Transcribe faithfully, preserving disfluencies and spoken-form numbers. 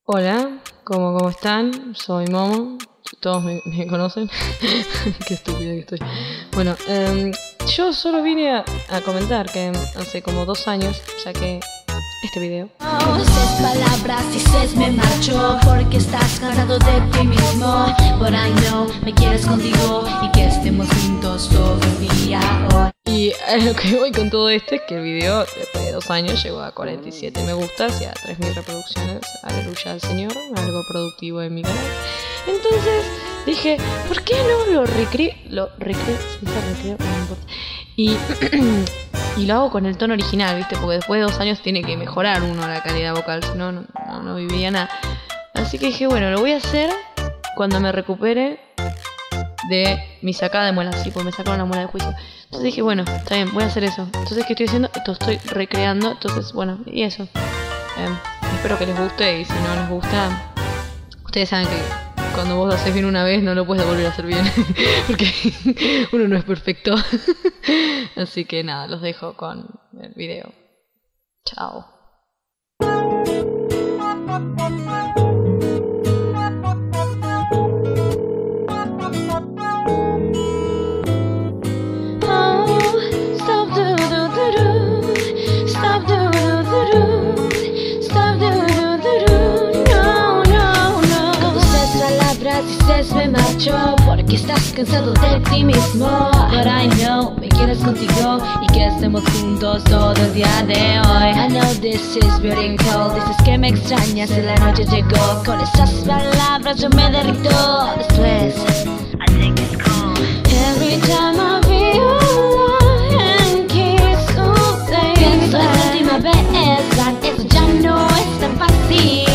Hola, ¿cómo, cómo están? Soy Momo, todos me, me conocen. Qué estúpida que estoy. Bueno, eh, yo solo vine a, a comentar que hace como dos años saqué este video. No dices palabras, dices me marcho porque estás cansado de ti mismo. But I know, me quieres contigo y que estemos juntos todo el día hoy. Y a lo que voy con todo esto es que el video, después de dos años, llegó a cuarenta y siete me gustas y a tres mil reproducciones. Aleluya al Señor, algo productivo en mi canal. Entonces dije, ¿por qué no lo recreo? Lo recreo, sí, se recreo, no me importa. Y, y lo hago con el tono original, ¿viste? Porque después de dos años tiene que mejorar uno la calidad vocal, si no, no, no, no viviría nada. Así que dije, bueno, lo voy a hacer cuando me recupere de mi sacada de muelas, sí, porque me sacaron la muela de juicio. Entonces dije, bueno, está bien, voy a hacer eso. Entonces, ¿qué estoy haciendo? Esto estoy recreando. Entonces, bueno, y eso. Eh, espero que les guste y si no les gusta, ustedes saben que cuando vos lo haces bien una vez no lo puedes volver a hacer bien. Porque uno no es perfecto. Así que nada, los dejo con el video. Chao. Dices me marcho porque estás cansado de ti mismo. But I know, me quieres contigo y que estemos juntos todo el día de hoy. I know this is beautiful. Dices que me extrañas y la noche llegó. Con esas palabras yo me derrito. Después I think it's cool. Every time I feel and kiss you, baby. Pienso en la última vez, eso ya no es tan fácil.